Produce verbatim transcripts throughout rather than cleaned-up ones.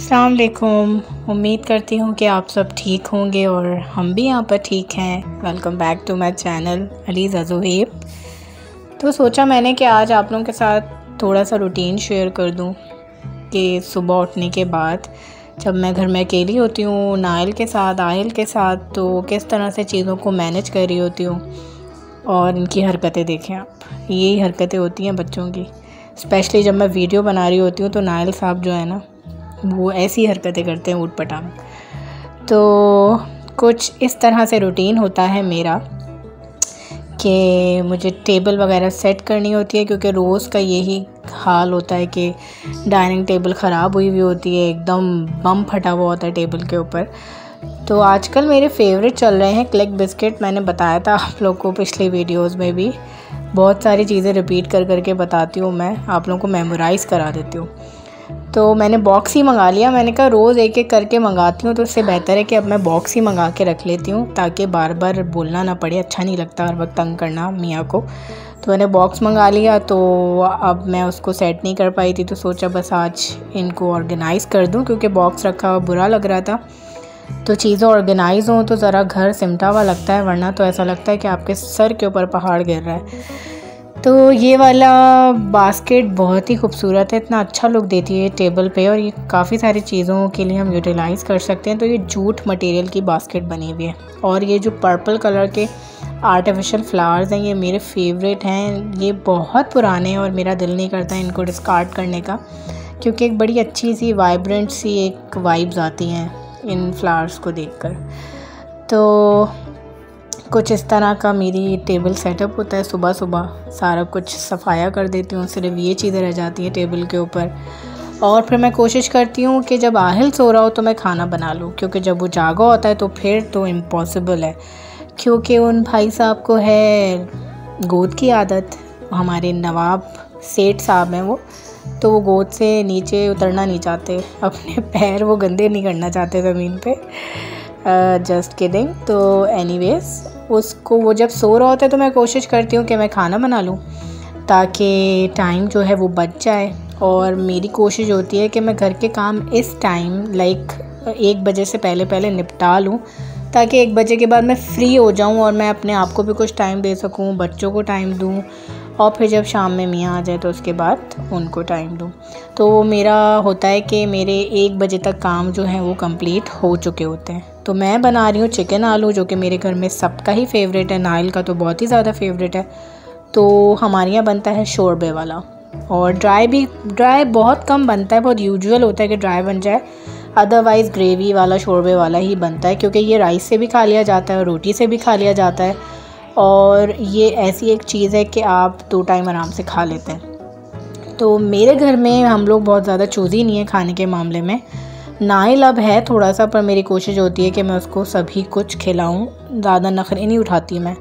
अस्सलाम वालेकुम। उम्मीद करती हूँ कि आप सब ठीक होंगे और हम भी यहाँ पर ठीक हैं। Welcome back to my channel अलीज़ अज़ुहेब। तो सोचा मैंने कि आज आप लोगों के साथ थोड़ा सा रूटीन शेयर कर दूँ कि सुबह उठने के बाद जब मैं घर में अकेली होती हूँ नाइल के साथ आयल के साथ, तो किस तरह से चीज़ों को मैनेज कर रही होती हूँ। और इनकी हरकतें देखें आप, यही हरकतें होती हैं बच्चों की। स्पेशली जब मैं वीडियो बना रही होती हूँ तो नाइल साहब जो है ना, वो ऐसी हरकतें करते हैं ऊट पटांग। तो कुछ इस तरह से रूटीन होता है मेरा कि मुझे टेबल वगैरह सेट करनी होती है, क्योंकि रोज़ का यही हाल होता है कि डाइनिंग टेबल ख़राब हुई हुई होती है, एकदम बम फटा हुआ होता है टेबल के ऊपर। तो आजकल मेरे फेवरेट चल रहे हैं क्लिक बिस्किट। मैंने बताया था आप लोग को पिछली वीडियोस में भी, बहुत सारी चीज़ें रिपीट कर करके बताती हूँ मैं, आप लोगों को मेमोराइज़ करा देती हूँ। तो मैंने बॉक्स ही मंगा लिया। मैंने कहा रोज़ एक एक करके मंगाती हूँ तो उससे बेहतर है कि अब मैं बॉक्स ही मंगा के रख लेती हूँ, ताकि बार बार बोलना ना पड़े। अच्छा नहीं लगता हर वक्त तंग करना मियाँ को। तो मैंने बॉक्स मंगा लिया। तो अब मैं उसको सेट नहीं कर पाई थी, तो सोचा बस आज इनको ऑर्गेनाइज़ कर दूँ, क्योंकि बॉक्स रखा हुआ बुरा लग रहा था। तो चीज़ें ऑर्गेनाइज़ हों तो ज़रा घर सिमटा हुआ लगता है, वरना तो ऐसा लगता है कि आपके सर के ऊपर पहाड़ गिर रहा है। तो ये वाला बास्केट बहुत ही खूबसूरत है, इतना अच्छा लुक देती है टेबल पे, और ये काफ़ी सारी चीज़ों के लिए हम यूटिलाइज़ कर सकते हैं। तो ये जूट मटेरियल की बास्केट बनी हुई है, और ये जो पर्पल कलर के आर्टिफिशियल फ्लावर्स हैं ये मेरे फेवरेट हैं। ये बहुत पुराने हैं और मेरा दिल नहीं करता इनको डिस्कार्ड करने का, क्योंकि एक बड़ी अच्छी सी वाइब्रेंट सी एक वाइब्स आती हैं इन फ्लावर्स को देखकर। तो कुछ इस तरह का मेरी टेबल सेटअप होता है। सुबह सुबह सारा कुछ सफाया कर देती हूँ, सिर्फ ये चीज़ें रह जाती हैं टेबल के ऊपर। और फिर मैं कोशिश करती हूँ कि जब आहिल सो रहा हो तो मैं खाना बना लूँ, क्योंकि जब वो जागा होता है तो फिर तो इम्पॉसिबल है, क्योंकि उन भाई साहब को है गोद की आदत। हमारे नवाब सेठ साहब हैं वो, तो वो गोद से नीचे उतरना नहीं चाहते, अपने पैर वो गंदे नहीं करना चाहते ज़मीन पे। Just kidding. तो एनीवेज़ उसको वो जब सो रहा होता है तो मैं कोशिश करती हूँ कि मैं खाना बना लूँ, ताकि टाइम जो है वो बच जाए। और मेरी कोशिश होती है कि मैं घर के काम इस टाइम लाइक एक बजे से पहले पहले निपटा लूँ, ताकि एक बजे के बाद मैं फ़्री हो जाऊँ और मैं अपने आप को भी कुछ टाइम दे सकूँ, बच्चों को टाइम दूँ, और फिर जब शाम में मियाँ आ जाए तो उसके बाद उनको टाइम दूँ। तो मेरा होता है कि मेरे एक बजे तक काम जो है वो कंप्लीट हो चुके होते हैं। तो मैं बना रही हूँ चिकन आलू, जो कि मेरे घर में सबका ही फेवरेट है, नाइल का तो बहुत ही ज़्यादा फेवरेट है। तो हमारे यहाँ बनता है शोरबे वाला, और ड्राई भी ड्राई बहुत कम बनता है, बहुत यूजुअल होता है कि ड्राई बन जाए। अदरवाइज़ ग्रेवी वाला शोरबे वाला ही बनता है, क्योंकि ये राइस से भी खा लिया जाता है और रोटी से भी खा लिया जाता है, और ये ऐसी एक चीज़ है कि आप दो टाइम आराम से खा लेते हैं। तो मेरे घर में हम लोग बहुत ज़्यादा चूज़ी नहीं है खाने के मामले में। नाइल अब है थोड़ा सा, पर मेरी कोशिश होती है कि मैं उसको सभी कुछ खिलाऊं, ज़्यादा नखरे नहीं उठाती मैं।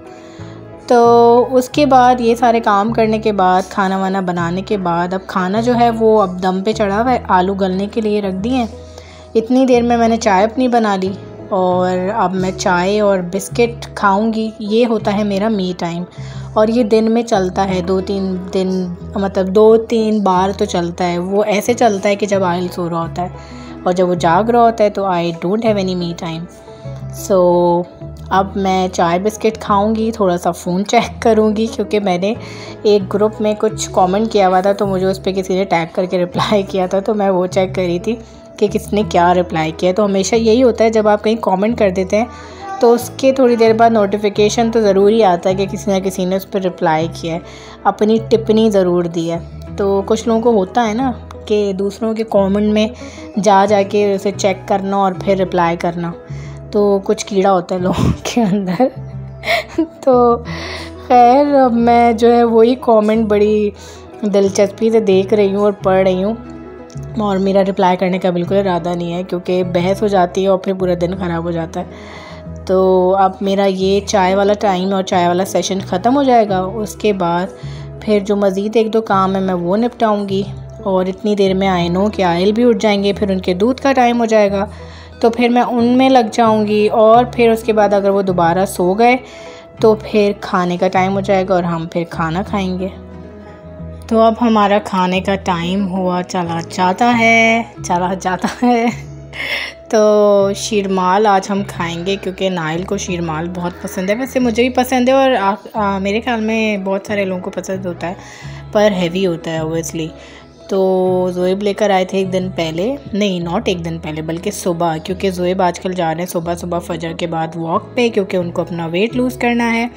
तो उसके बाद ये सारे काम करने के बाद, खाना वाना बनाने के बाद, अब खाना जो है वो अब दम पे चढ़ा हुआ है, आलू गलने के लिए रख दिए हैं। इतनी देर में मैंने चाय अपनी बना ली, और अब मैं चाय और बिस्किट खाऊंगी। ये होता है मेरा मी टाइम, और ये दिन में चलता है दो तीन दिन, मतलब दो तीन बार तो चलता है। वो ऐसे चलता है कि जब आयल सो रहा होता है, और जब वो जाग रहा होता है तो I don't have any me time. So अब मैं चाय बिस्किट खाऊंगी, थोड़ा सा फ़ोन चेक करूंगी, क्योंकि मैंने एक ग्रुप में कुछ कमेंट किया हुआ था, तो मुझे उस पर किसी ने टैग करके रिप्लाई किया था, तो मैं वो चेक कर रही थी कि किसने क्या रिप्लाई किया। तो हमेशा यही होता है, जब आप कहीं कमेंट कर देते हैं तो उसके थोड़ी देर बाद नोटिफिकेशन तो ज़रूर ही आता है कि किसी न किसी ने उस पर रिप्लाई किया है, अपनी टिप्पणी ज़रूर दी है। तो कुछ लोगों को होता है ना कि दूसरों के कमेंट में जा जा के उसे चेक करना और फिर रिप्लाई करना, तो कुछ कीड़ा होता है लोगों के अंदर। तो खैर अब मैं जो है वही कमेंट बड़ी दिलचस्पी से देख रही हूँ और पढ़ रही हूँ, और मेरा रिप्लाई करने का बिल्कुल इरादा नहीं है, क्योंकि बहस हो जाती है और फिर पूरा दिन ख़राब हो जाता है। तो अब मेरा ये चाय वाला टाइम और चाय वाला सेशन ख़त्म हो जाएगा, उसके बाद फिर जो मज़ीद एक दो काम है मैं वो निपटाऊँगी, और इतनी देर में आई नो कि आयल भी उठ जाएंगे, फिर उनके दूध का टाइम हो जाएगा, तो फिर मैं उनमें लग जाऊँगी। और फिर उसके बाद अगर वो दोबारा सो गए तो फिर खाने का टाइम हो जाएगा और हम फिर खाना खाएँगे। तो अब हमारा खाने का टाइम हुआ चला जाता है चला जाता है तो शीरमाल आज हम खाएंगे क्योंकि नाइल को शीरमाल बहुत पसंद है। वैसे मुझे भी पसंद है और आ, आ, मेरे ख्याल में बहुत सारे लोगों को पसंद होता है, पर हैवी होता है ओबियसली। तो ज़ोएब लेकर आए थे एक दिन पहले, नहीं नॉट एक दिन पहले बल्कि सुबह, क्योंकि ज़ोएब आजकल जा रहे हैं सुबह सुबह फजर के बाद वॉक पे, क्योंकि उनको अपना वेट लूज़ करना है।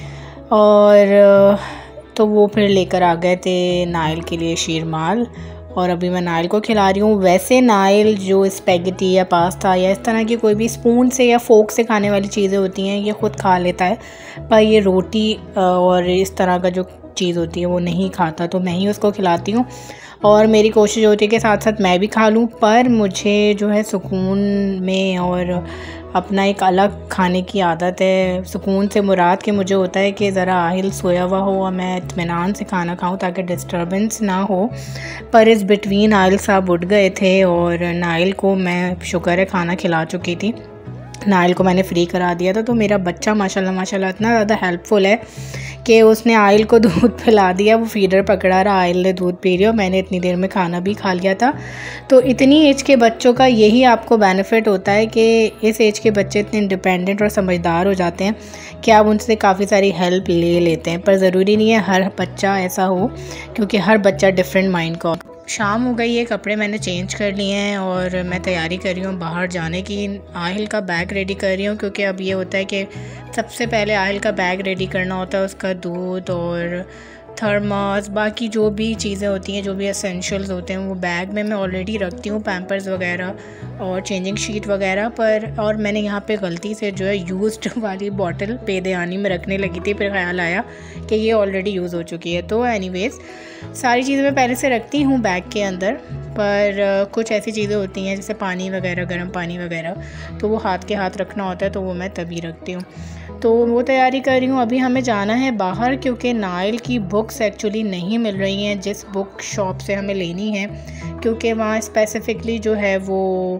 और तो वो फिर लेकर आ गए थे नाइल के लिए शीरमाल, और अभी मैं नाइल को खिला रही हूँ। वैसे नाइल जो स्पेगेटी या पास्ता या इस तरह की कोई भी स्पून से या फोक से खाने वाली चीज़ें होती हैं ये ख़ुद खा लेता है, पर ये रोटी और इस तरह का जो चीज़ होती है वो नहीं खाता, तो मैं ही उसको खिलाती हूँ। और मेरी कोशिश होती है कि साथ साथ मैं भी खा लूँ, पर मुझे जो है सुकून में और अपना एक अलग खाने की आदत है। सुकून से मुराद के मुझे होता है कि ज़रा आहिल सोया हुआ हो और मैं इत्मीनान से खाना खाऊं ताकि डिस्टर्बेंस ना हो। पर इस बिटवीन आहिल साहब उठ गए थे और नाइल को मैं शुक्र है खाना खिला चुकी थी। नाइल को मैंने फ्री करा दिया था। तो मेरा बच्चा माशाल्लाह माशाल्लाह इतना ज़्यादा हेल्पफुल है कि उसने आइल को दूध पिला दिया, वो फीडर पकड़ा रहा, आइल ने दूध पी रही और मैंने इतनी देर में खाना भी खा लिया था। तो इतनी एज के बच्चों का यही आपको बेनिफिट होता है कि इस एज के बच्चे इतने इंडिपेंडेंट और समझदार हो जाते हैं कि आप उनसे काफ़ी सारी हेल्प ले लेते हैं। पर ज़रूरी नहीं है हर बच्चा ऐसा हो, क्योंकि हर बच्चा डिफरेंट माइंड का। शाम हो गई है, कपड़े मैंने चेंज कर लिए हैं और मैं तैयारी कर रही हूँ बाहर जाने की। आहिल का बैग रेडी कर रही हूँ, क्योंकि अब ये होता है कि सबसे पहले आहिल का बैग रेडी करना होता है, उसका दूध और थर्मास बाकी जो भी चीज़ें होती हैं, जो भी एसेंशियल्स होते हैं वो बैग में मैं ऑलरेडी रखती हूँ, पैम्पर्स वगैरह और चेंजिंग शीट वगैरह पर। और मैंने यहाँ पे गलती से जो है यूज्ड वाली बॉटल पेदयानी में रखने लगी थी, फिर ख्याल आया कि ये ऑलरेडी यूज़ हो चुकी है। तो एनीवेज़ सारी चीज़ें मैं पहले से रखती हूँ बैग के अंदर, पर कुछ ऐसी चीज़ें होती हैं जैसे पानी वगैरह, गर्म पानी वगैरह, तो वो हाथ के हाथ रखना होता है, तो वो मैं तभी रखती हूँ। तो वो तैयारी कर रही हूँ। अभी हमें जाना है बाहर, क्योंकि नाइल की बुक्स एक्चुअली नहीं मिल रही हैं जिस बुक शॉप से हमें लेनी है, क्योंकि वहाँ स्पेसिफ़िकली जो है वो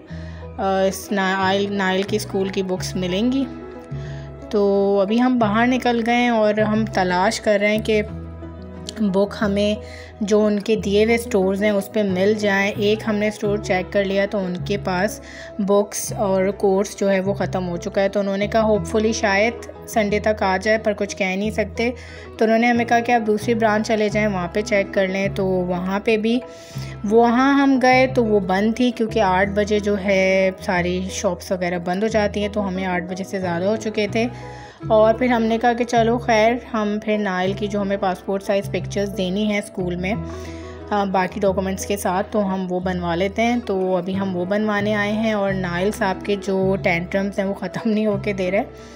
इस नाइल नाइल की स्कूल की बुक्स मिलेंगी। तो अभी हम बाहर निकल गए और हम तलाश कर रहे हैं कि बुक हमें जो उनके दिए हुए स्टोर्स हैं उस पर मिल जाए। एक हमने स्टोर चेक कर लिया तो उनके पास बुक्स और कोर्स जो है वो ख़त्म हो चुका है, तो उन्होंने कहा होपफुली शायद संडे तक आ जाए, पर कुछ कह नहीं सकते। तो उन्होंने हमें कहा कि आप दूसरी ब्रांच चले जाएं, वहाँ पे चेक कर लें। तो वहाँ पे भी वहाँ हम गए तो वो बंद थी, क्योंकि आठ बजे जो है सारी शॉप्स वगैरह बंद हो जाती हैं, तो हमें आठ बजे से ज़्यादा हो चुके थे। और फिर हमने कहा कि चलो खैर हम फिर नाइल की जो हमें पासपोर्ट साइज़ पिक्चर्स देनी है स्कूल में आ, बाकी डॉक्यूमेंट्स के साथ, तो हम वो बनवा लेते हैं। तो अभी हम वो बनवाने आए हैं और नाइल साहब के जो टेंट्रम्स हैं वो ख़त्म नहीं होके दे रहे।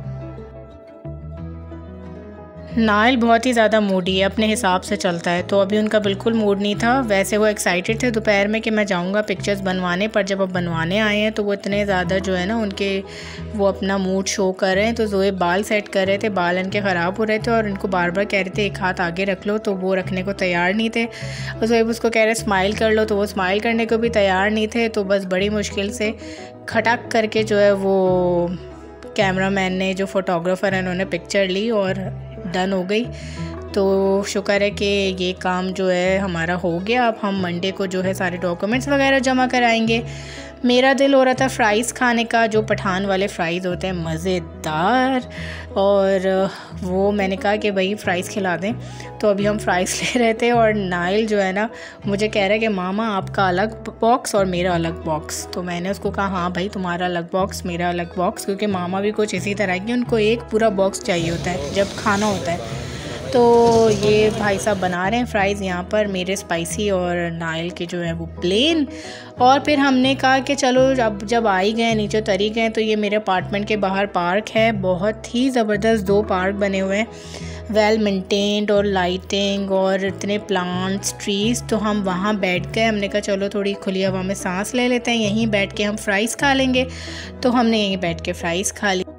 नाइल बहुत ही ज़्यादा मूडी है, अपने हिसाब से चलता है, तो अभी उनका बिल्कुल मूड नहीं था। वैसे वो एक्साइटेड थे दोपहर में कि मैं जाऊंगा पिक्चर्स बनवाने, पर जब अब बनवाने आए हैं तो वो इतने ज़्यादा जो है ना उनके वो अपना मूड शो कर रहे हैं। तो ज़ोएब बाल सेट कर रहे थे, बाल इनके ख़राब हो रहे थे और इनको बार बार कह रहे थे एक हाथ आगे रख लो, तो वो रखने को तैयार नहीं थे। और ज़ोएब उसको कह रहे स्माइल कर लो, तो वो स्माइल करने को भी तैयार नहीं थे। तो बस बड़ी मुश्किल से खटक करके जो है वो कैमरामैन ने, जो फ़ोटोग्राफ़र है, उन्होंने पिक्चर ली और डन हो गई। तो शुक्र है कि ये काम जो है हमारा हो गया। अब हम मंडे को जो है सारे डॉक्यूमेंट्स वगैरह जमा कराएंगे। मेरा दिल हो रहा था फ़्राइज़ खाने का, जो पठान वाले फ़्राइज़ होते हैं मज़ेदार, और वो मैंने कहा कि भाई फ़्राइज़ खिला दें। तो अभी हम फ़्राइज़ ले रहे थे और नाइल जो है ना मुझे कह रहा है कि मामा आपका अलग बॉक्स और मेरा अलग बॉक्स। तो मैंने उसको कहा हाँ भाई तुम्हारा अलग बॉक्स मेरा अलग बॉक्स, क्योंकि मामा भी कुछ इसी तरह की, उनको एक पूरा बॉक्स चाहिए होता है जब खाना होता है। तो ये भाई साहब बना रहे हैं फ़्राइज़ यहाँ पर, मेरे स्पाइसी और नाइल के जो है वो प्लेन। और फिर हमने कहा कि चलो अब जब आ ही गए, नीचे उतर ही गए, तो ये मेरे अपार्टमेंट के बाहर पार्क है, बहुत ही ज़बरदस्त दो पार्क बने हुए हैं, वेल मेंटेन्ड और लाइटिंग और इतने प्लांट्स ट्रीज़। तो हम वहाँ बैठ गए, हमने कहा चलो थोड़ी खुली हवा में सांस ले लेते हैं, यहीं बैठ के हम फ़्राइज़ खा लेंगे। तो हमने यहीं बैठ के फ़्राइज़ खा ली।